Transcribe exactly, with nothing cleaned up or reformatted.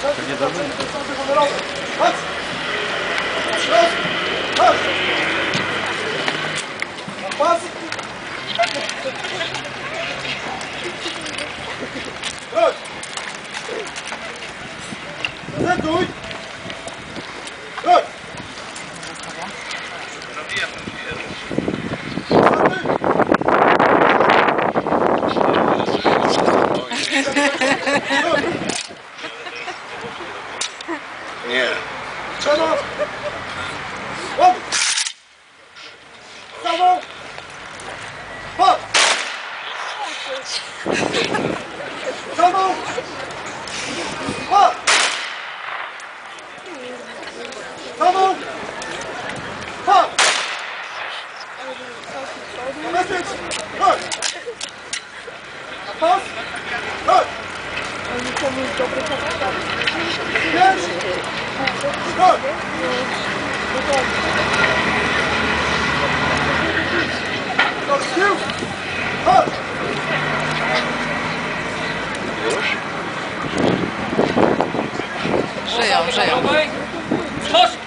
Pewnie dobrze. Chodź! Chodź! Chodź! Pas! Chodź! Prezentuj! Chodź! Nie. Trzeba! Łap! Stawą! Chodź! Stawą! Chodź! Stawą! Chodź! Bezpiecznie! Chodź! Pas! Chodź! Wiesz? Chodź! Do tyłu! Chodź! Już? Żyją, żyją. Chodź!